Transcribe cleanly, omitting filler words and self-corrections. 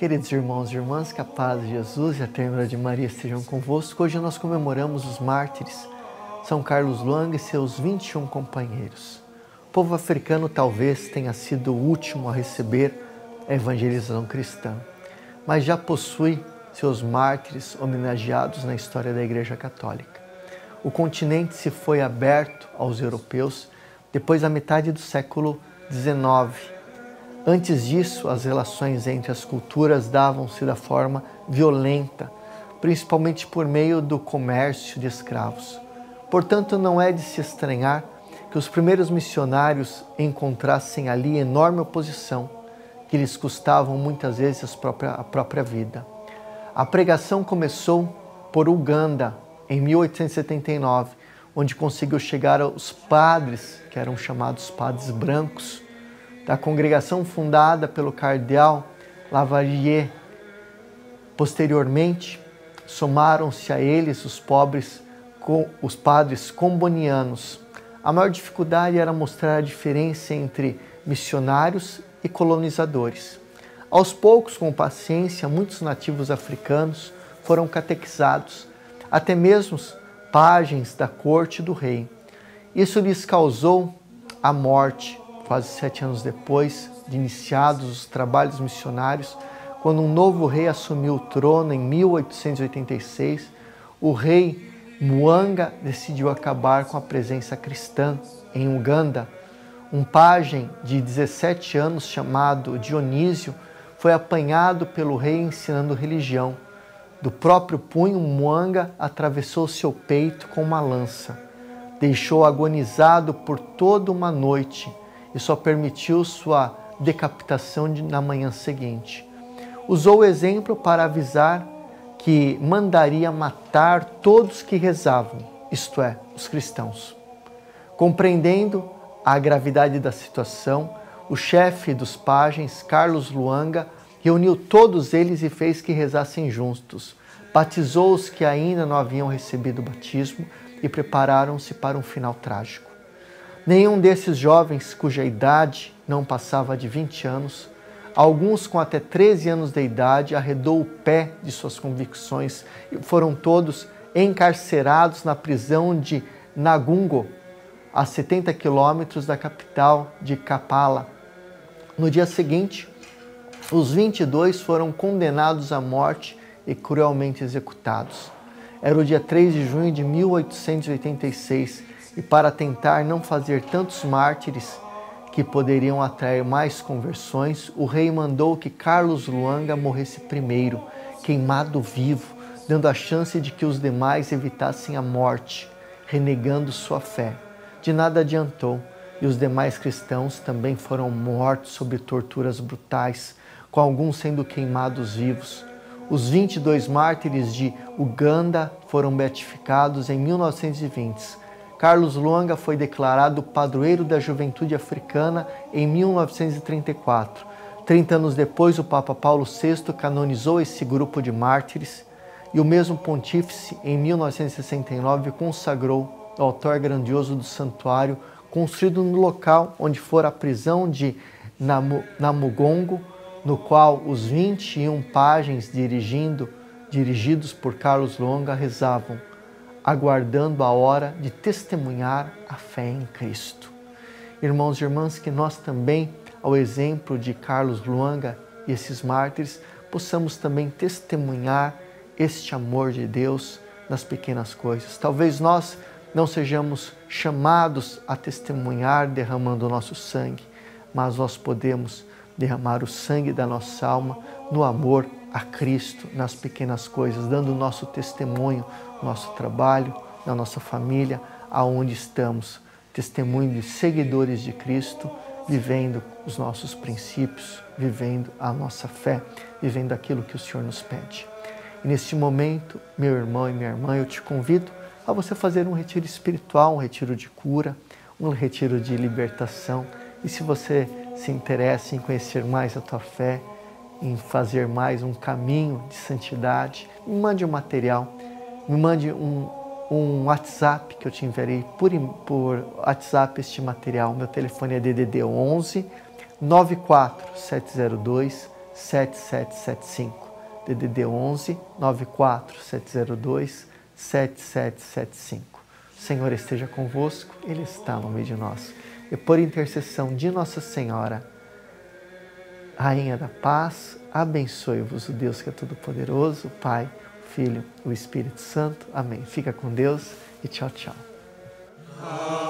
Queridos irmãos e irmãs, que a paz de Jesus e a ternura de Maria estejam convosco. Hoje nós comemoramos os mártires São Carlos Luanga e seus 21 companheiros. O povo africano talvez tenha sido o último a receber a evangelização cristã, mas já possui seus mártires homenageados na história da Igreja Católica. O continente se foi aberto aos europeus depois da metade do século XIX. Antes disso, as relações entre as culturas davam-se da forma violenta, principalmente por meio do comércio de escravos. Portanto, não é de se estranhar que os primeiros missionários encontrassem ali enorme oposição, que lhes custavam muitas vezes a própria vida. A pregação começou por Uganda, em 1879, onde conseguiu chegar aos padres, que eram chamados padres brancos, da congregação fundada pelo cardeal Lavalier. Posteriormente, somaram-se a eles os padres combonianos. A maior dificuldade era mostrar a diferença entre missionários e colonizadores. Aos poucos, com paciência, muitos nativos africanos foram catequizados, até mesmo pajens da corte do rei. Isso lhes causou a morte. Quase 7 anos depois de iniciados os trabalhos missionários, quando um novo rei assumiu o trono em 1886, o rei Mwanga decidiu acabar com a presença cristã em Uganda. Um pajem de 17 anos chamado Dionísio foi apanhado pelo rei ensinando religião. Do próprio punho, Mwanga atravessou seu peito com uma lança. Deixou agonizado por toda uma noite e só permitiu sua decapitação na manhã seguinte. Usou o exemplo para avisar que mandaria matar todos que rezavam, isto é, os cristãos. Compreendendo a gravidade da situação, o chefe dos pajens, Carlos Luanga, reuniu todos eles e fez que rezassem juntos. Batizou os que ainda não haviam recebido o batismo e prepararam-se para um final trágico. Nenhum desses jovens, cuja idade não passava de 20 anos, alguns com até 13 anos de idade, arredou o pé de suas convicções e foram todos encarcerados na prisão de Nagungo, a 70 quilômetros da capital de Kampala. No dia seguinte, os 22 foram condenados à morte e cruelmente executados. Era o dia 3 de junho de 1886, e para tentar não fazer tantos mártires que poderiam atrair mais conversões, o rei mandou que Carlos Luanga morresse primeiro, queimado vivo, dando a chance de que os demais evitassem a morte, renegando sua fé. De nada adiantou, e os demais cristãos também foram mortos sob torturas brutais, com alguns sendo queimados vivos. Os 22 mártires de Uganda foram beatificados em 1920. Carlos Luanga foi declarado padroeiro da juventude africana em 1934. 30 anos depois, o Papa Paulo VI canonizou esse grupo de mártires e o mesmo pontífice, em 1969, consagrou o altar grandioso do santuário, construído no local onde fora a prisão de Namugongo, no qual os 21 pajens dirigidos por Carlos Luanga rezavam, aguardando a hora de testemunhar a fé em Cristo. Irmãos e irmãs, que nós também, ao exemplo de Carlos Luanga e esses mártires, possamos também testemunhar este amor de Deus nas pequenas coisas. Talvez nós não sejamos chamados a testemunhar derramando o nosso sangue, mas nós podemos derramar o sangue da nossa alma no amor a Cristo, nas pequenas coisas, dando o nosso testemunho, no nosso trabalho, na nossa família, aonde estamos, testemunho de seguidores de Cristo, vivendo os nossos princípios, vivendo a nossa fé, vivendo aquilo que o Senhor nos pede. E neste momento, meu irmão e minha irmã, eu te convido a você fazer um retiro espiritual, um retiro de cura, um retiro de libertação. E se você se interessa em conhecer mais a tua fé, em fazer mais um caminho de santidade, me mande um material, me mande um WhatsApp que eu te enviarei por WhatsApp este material. Meu telefone é DDD 11 94702 7775. DDD 11 94702 7775. O Senhor esteja convosco, Ele está no meio de nós. E por intercessão de Nossa Senhora, Rainha da Paz, abençoe-vos o Deus que é Todo-Poderoso, o Pai, o Filho, o Espírito Santo. Amém. Fica com Deus e tchau, tchau.